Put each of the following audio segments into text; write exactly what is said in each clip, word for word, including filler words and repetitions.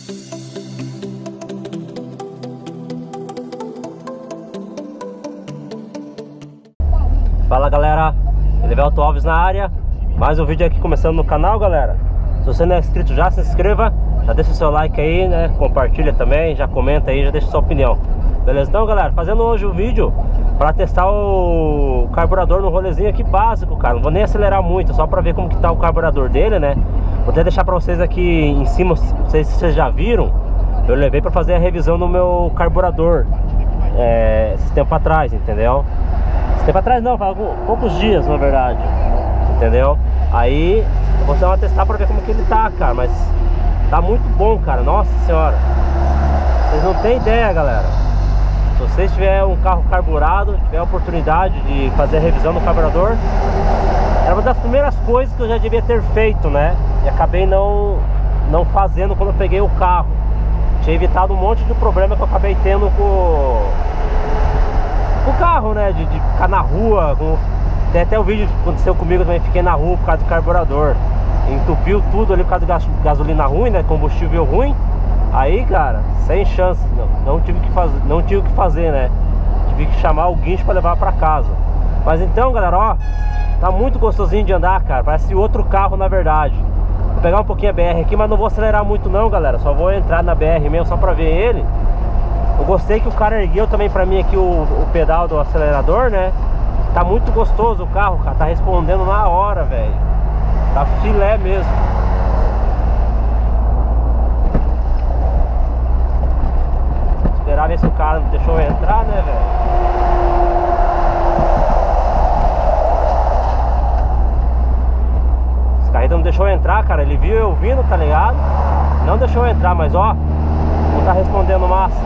Fala galera, Elivelto Alves na área. Mais um vídeo aqui começando no canal, galera. Se você não é inscrito já, se inscreva. Já deixa o seu like aí, né? Compartilha também, já comenta aí, já deixa sua opinião. Beleza? Então galera, fazendo hoje o vídeo para testar o carburador no rolezinho aqui básico, cara. Não vou nem acelerar muito, só para ver como que tá o carburador dele, né? Vou até deixar para vocês aqui em cima, não sei se vocês já viram. Eu levei para fazer a revisão no meu carburador é, esse tempo atrás, entendeu? Esse tempo atrás não, faz poucos dias na verdade, entendeu? Aí eu vou dar uma testar para ver como que ele tá, cara. Mas tá muito bom, cara, nossa senhora. Vocês não tem ideia, galera. Se vocês tiverem um carro carburado, tiver a oportunidade de fazer a revisão no carburador, era uma das primeiras coisas que eu já devia ter feito, né? E acabei não, não fazendo quando eu peguei o carro. Tinha evitado um monte de problema que eu acabei tendo com, com o carro, né? De, de ficar na rua. Com... Tem até o vídeo que aconteceu comigo também, fiquei na rua por causa do carburador. Entupiu tudo ali por causa de gasolina ruim, né? Combustível ruim. Aí, cara, sem chance, não, não tive que fazer, não tive que fazer, né? Tive que chamar o guincho para levar para casa. Mas então, galera, ó, tá muito gostosinho de andar, cara. Parece outro carro, na verdade. Vou pegar um pouquinho a B R aqui, mas não vou acelerar muito não, galera. Só vou entrar na B R mesmo, só para ver ele. Eu gostei que o cara ergueu também para mim aqui o, o pedal do acelerador, né? Tá muito gostoso o carro, cara. Tá respondendo na hora, velho. Tá filé mesmo. Esperar ver se o cara deixou eu entrar, né, velho? Esse carreta não deixou eu entrar, cara. Ele viu eu vindo, tá ligado? Não deixou eu entrar, mas ó, não tá respondendo massa.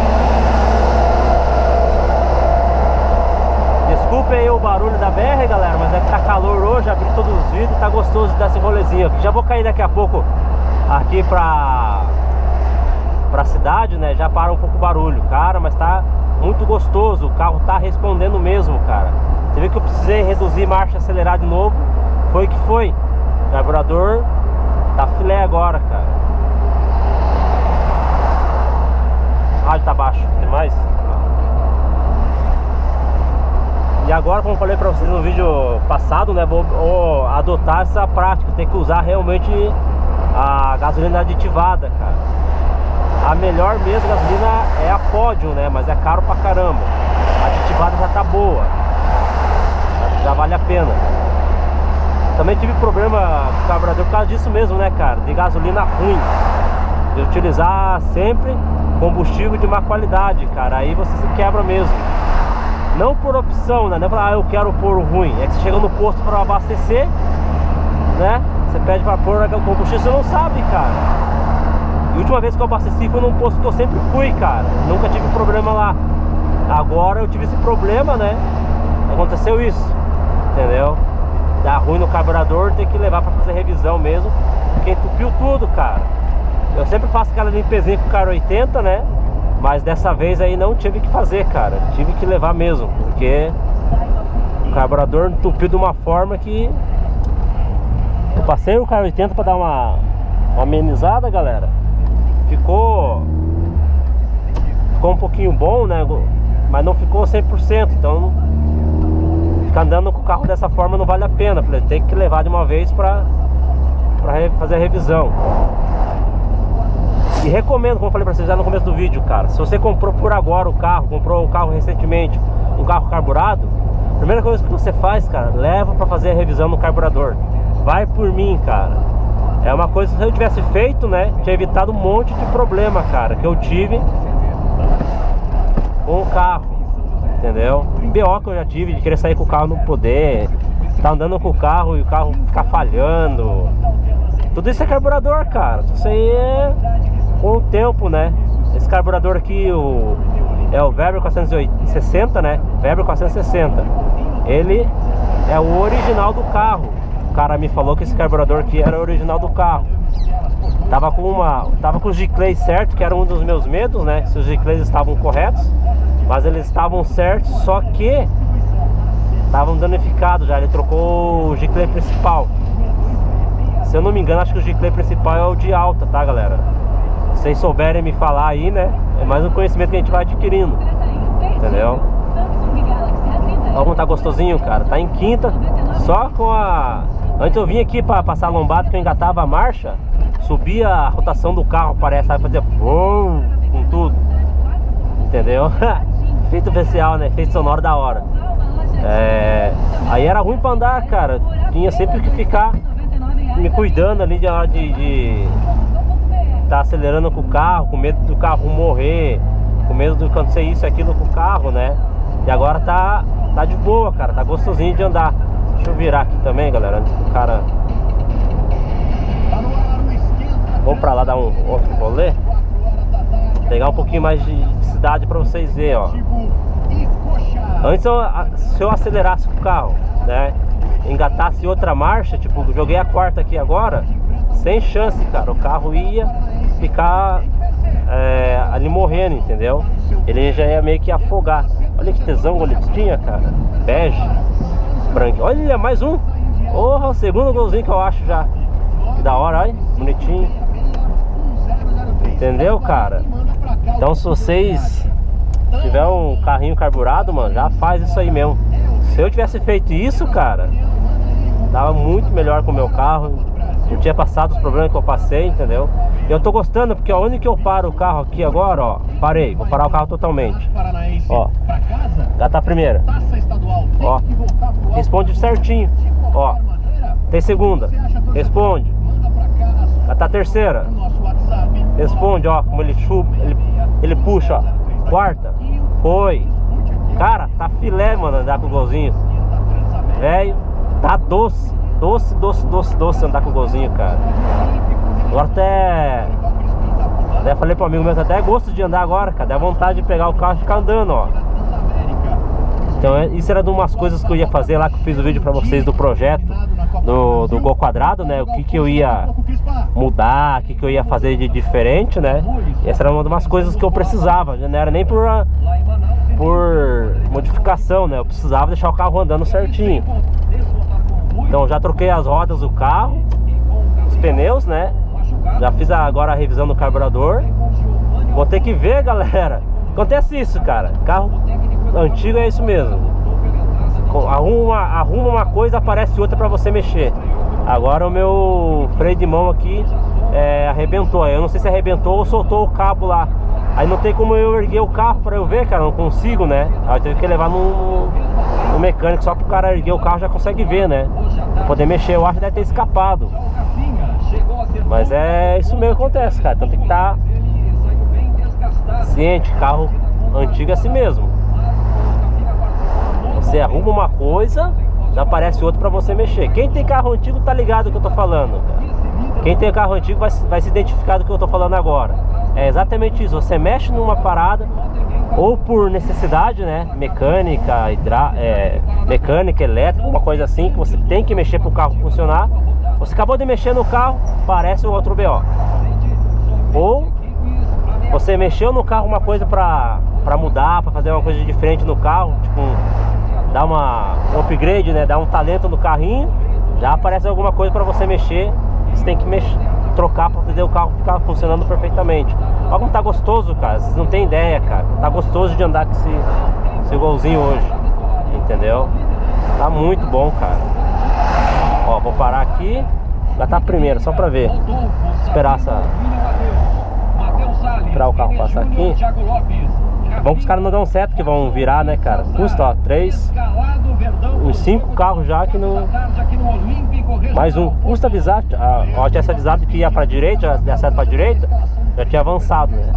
Desculpe aí o barulho da B R, galera, mas é que tá calor hoje, abri todos os vidros, tá gostoso de dar esse rolezinho aqui. Já vou cair daqui a pouco aqui pra... pra cidade, né? Já para um pouco o barulho, cara, mas tá muito gostoso. O carro tá respondendo mesmo, cara. Você vê que eu precisei reduzir marcha, acelerar de novo. Foi que foi. O carburador tá filé agora, cara. Ah, ele tá baixo. Tem mais? E agora, como eu falei pra vocês no vídeo passado, né? Vou, vou adotar essa prática. Tem que usar realmente a gasolina aditivada, cara. A melhor mesmo gasolina é a Pódio, né? Mas é caro pra caramba. A aditivada já tá boa, já vale a pena. Também tive problema com o carburador por causa disso mesmo, né, cara? De gasolina ruim. De utilizar sempre combustível de má qualidade, cara. Aí você se quebra mesmo. Não por opção, né? Não é falar, ah, eu quero pôr o ruim. É que você chega no posto para abastecer, né? Você pede para pôr o combustível, você não sabe, cara. E a última vez que eu abasteci foi num posto que eu sempre fui, cara. Nunca tive problema lá. Agora eu tive esse problema, né? Aconteceu isso, entendeu? Dá ruim no carburador, tem que levar pra fazer revisão mesmo, porque entupiu tudo, cara. Eu sempre faço aquela limpezinha com o Car oitenta, né? Mas dessa vez aí não tive que fazer, cara. Tive que levar mesmo, porque o carburador entupiu de uma forma que... Eu passei o Car oitenta pra dar uma, uma amenizada, galera. Ficou ficou um pouquinho bom, né? Mas não ficou cem por cento. Então ficar andando com o carro dessa forma não vale a pena. Falei, tem que levar de uma vez pra, pra fazer a revisão. E recomendo, como eu falei pra vocês já no começo do vídeo, cara, se você comprou por agora o carro, comprou o carro recentemente, um carro carburado, a primeira coisa que você faz, cara, leva pra fazer a revisão no carburador. Vai por mim, cara. É uma coisa que se eu tivesse feito, né, tinha evitado um monte de problema, cara, que eu tive com o carro, entendeu? B O que eu já tive, de querer sair com o carro, não poder, tá andando com o carro e o carro ficar falhando. Tudo isso é carburador, cara. Isso aí é com o tempo, né? Esse carburador aqui, o, é o Weber quatrocentos e sessenta, né? Weber quatrocentos e sessenta. Ele é o original do carro. O cara me falou que esse carburador aqui era o original do carro. Tava com uma, tava com os giclês certos, que era um dos meus medos, né? Se os giclês estavam corretos, mas eles estavam certos, só que estavam danificados já. Ele trocou o giclê principal. Se eu não me engano, acho que o giclê principal é o de alta, tá, galera? vocês souberem me falar aí, né? É mais um conhecimento que a gente vai adquirindo. Entendeu? Olha como tá gostosinho, cara. Tá em quinta, só com a... Antes eu vim aqui pra passar a lombada, que eu engatava a marcha, subia a rotação do carro, parece, sabe? Fazia com tudo. Entendeu? Efeito especial, né? Efeito sonoro da hora. É... Aí era ruim pra andar, cara. Tinha sempre que ficar me cuidando ali de hora de... de... tá acelerando com o carro, com medo do carro morrer, com medo de acontecer isso e aquilo com o carro, né? E agora tá, tá de boa, cara, tá gostosinho de andar. Deixa eu virar aqui também, galera, antes do cara... Vamos pra lá dar um outro rolê. Pegar um pouquinho mais de cidade pra vocês verem, ó. Antes, eu, se eu acelerasse o carro, né, engatasse outra marcha, tipo, joguei a quarta aqui agora, sem chance, cara, o carro ia ficar é, ali morrendo, entendeu? Ele já ia meio que afogar. Olha que tesão que ele tinha, cara. Bege, branco. Olha, mais um. Porra, o segundo golzinho que eu acho já. Que da hora, olha, bonitinho. Entendeu, cara? Então, se vocês tiver um carrinho carburado, mano, já faz isso aí mesmo. Se eu tivesse feito isso, cara, tava muito melhor com o meu carro. Não tinha passado os problemas que eu passei, entendeu? Eu tô gostando porque onde que eu paro o carro aqui agora, ó. Parei, vou parar o carro totalmente. Ó, gata a primeira. Ó, responde certinho. Ó, tem segunda, responde. Gata a terceira, responde, ó, como ele chupa, ele, ele puxa, ó. Quarta, foi. Cara, tá filé, mano, andar com o golzinho. Velho, tá doce. Doce, doce, doce, doce andar com o golzinho, cara. Agora até... Até falei pro amigo meu, até é gosto de andar agora, cara. Dá vontade de pegar o carro e ficar andando, ó. Então isso era de umas coisas que eu ia fazer lá, que eu fiz o vídeo pra vocês do projeto do, do Gol Quadrado, né? O que que eu ia mudar, o que que eu ia fazer de diferente, né? E essa era uma das coisas que eu precisava. Não era nem por, por modificação, né? Eu precisava deixar o carro andando certinho. Então já troquei as rodas do carro, os pneus, né? Já fiz agora a revisão do carburador. Vou ter que ver, galera. Acontece isso, cara. Carro antigo é isso mesmo. Arruma, arruma uma coisa, aparece outra pra você mexer. Agora o meu freio de mão aqui é, arrebentou. Eu não sei se arrebentou ou soltou o cabo lá. Aí não tem como eu erguer o carro pra eu ver, cara. Não consigo, né? Aí eu tive que levar no, no mecânico só pro cara erguer o carro, já consegue ver, né? Pra poder mexer. Eu acho que deve ter escapado. Mas é isso mesmo que acontece, cara. Então tem que estar ciente. Carro antigo é assim mesmo. Você arruma uma coisa, já aparece outra pra você mexer. Quem tem carro antigo tá ligado do que eu tô falando, cara. Quem tem carro antigo vai, vai se identificar do que eu tô falando agora. É exatamente isso. Você mexe numa parada, ou por necessidade, né? Mecânica, hidra... é, mecânica, elétrica, uma coisa assim, que você tem que mexer pro carro funcionar. Você acabou de mexer no carro, parece um outro B O. Ou você mexeu no carro uma coisa pra, pra mudar, pra fazer uma coisa diferente no carro, tipo, dar uma, um upgrade, né? Dar um talento no carrinho, já aparece alguma coisa pra você mexer. Você tem que mexer, trocar pra fazer o carro ficar funcionando perfeitamente. Olha como tá gostoso, cara. Vocês não tem ideia, cara. Tá gostoso de andar com esse, esse golzinho hoje. Entendeu? Tá muito bom, cara. Ó, vou parar aqui. Já tá a primeira, só pra ver. Esperar essa... Esperar o carro passar aqui. É bom que os caras não dão certo, que vão virar, né, cara? Custa, ó, três... Uns cinco carros já que não... Mais um. Custa avisar. Ah, ó, tinha avisado que ia pra direita, já certo pra direita. Já tinha avançado, né?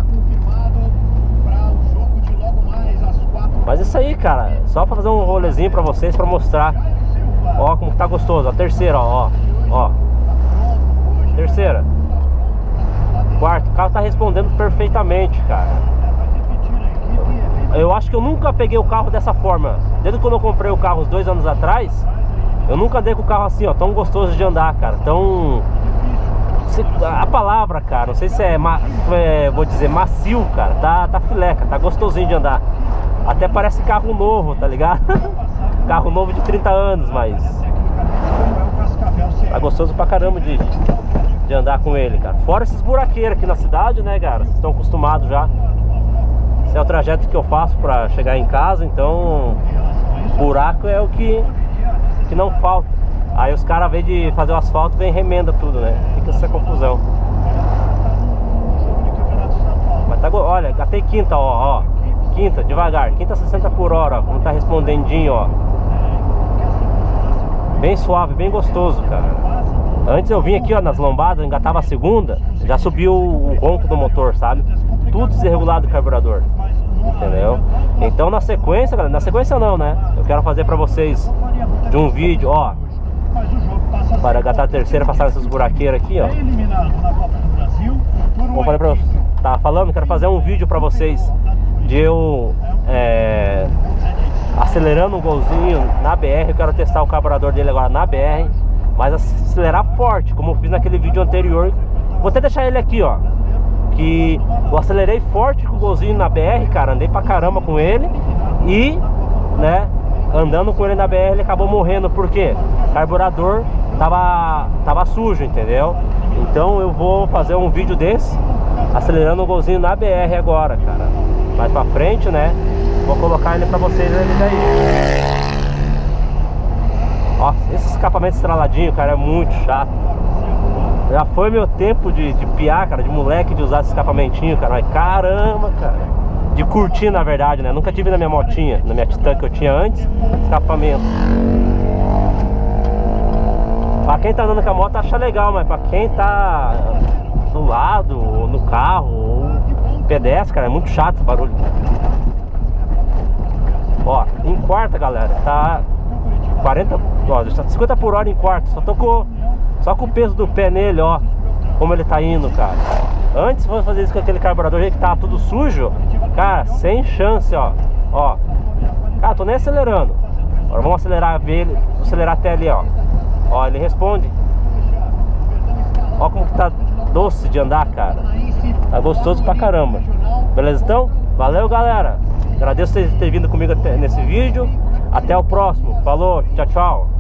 Mas isso aí, cara. Só pra fazer um rolezinho pra vocês, pra mostrar. Ó, como tá gostoso. A terceira, ó. Ó. Terceira. Quarto. O carro tá respondendo perfeitamente, cara. Eu acho que eu nunca peguei o carro dessa forma. Desde quando eu comprei o carro uns dois anos atrás, eu nunca andei com o carro assim, ó, tão gostoso de andar, cara. Tão... A palavra, cara, não sei se é, ma... é vou dizer, macio, cara. Tá, tá fileca, tá gostosinho de andar. Até parece carro novo, tá ligado? Carro novo de trinta anos, mas... Tá gostoso pra caramba de... de andar com ele, cara. Fora esses buraqueiros aqui na cidade, né, cara? Vocês estão acostumados já. Esse é o trajeto que eu faço pra chegar em casa, então buraco é o que, que não falta. Aí os caras, ao invés de fazer o asfalto, vem remenda tudo, né? Fica essa confusão. Mas tá, olha, até quinta, ó, ó. Quinta, devagar, quinta sessenta por hora, ó, como tá respondendinho, ó. Bem suave, bem gostoso, cara. Antes eu vim aqui, ó, nas lombadas, engatava a segunda, já subiu o ronco do motor, sabe? Tudo desregulado do carburador, entendeu? Então na sequência, galera, na sequência não, né? Eu quero fazer pra vocês de um vídeo, ó, para engatar a terceira, passar esses buraqueiros aqui, ó. Como eu falei pra vocês, tava falando, quero fazer um vídeo pra vocês de eu é, acelerando um golzinho na B R. Eu quero testar o carburador dele agora na B R, mas acelerar forte, como eu fiz naquele vídeo anterior. Vou até deixar ele aqui, ó, que eu acelerei forte com o golzinho na B R, cara. Andei pra caramba com ele e, né, andando com ele na B R, ele acabou morrendo. Por quê? O carburador tava, tava sujo, entendeu? Então eu vou fazer um vídeo desse acelerando o golzinho na B R agora, cara. Mais pra frente, né, vou colocar ele pra vocês ele daí. Ó, esse escapamento estraladinho, cara, é muito chato. Já foi meu tempo de, de piar, cara, de moleque, de usar esse escapamentinho, cara. Mas caramba, cara. De curtir, na verdade, né? Nunca tive na minha motinha, na minha Titan que eu tinha antes, escapamento. Pra quem tá andando com a moto acha legal, mas pra quem tá do lado, ou no carro, ou pedestre, cara, é muito chato esse barulho. Ó, em quarta, galera, tá quarenta, ó, tá cinquenta por hora em quarta. Só tô com, só com o peso do pé nele, ó, como ele tá indo, cara. Antes, se fosse fazer isso com aquele carburador que tava tudo sujo, cara, sem chance, ó. Ó, cara, tô nem acelerando. Agora vamos acelerar ele, acelerar até ali, ó. Ó, ele responde. Ó como que tá doce de andar, cara. Tá gostoso pra caramba. Beleza, então? Valeu, galera. Agradeço vocês terem vindo comigo nesse vídeo. Até o próximo. Falou, tchau, tchau.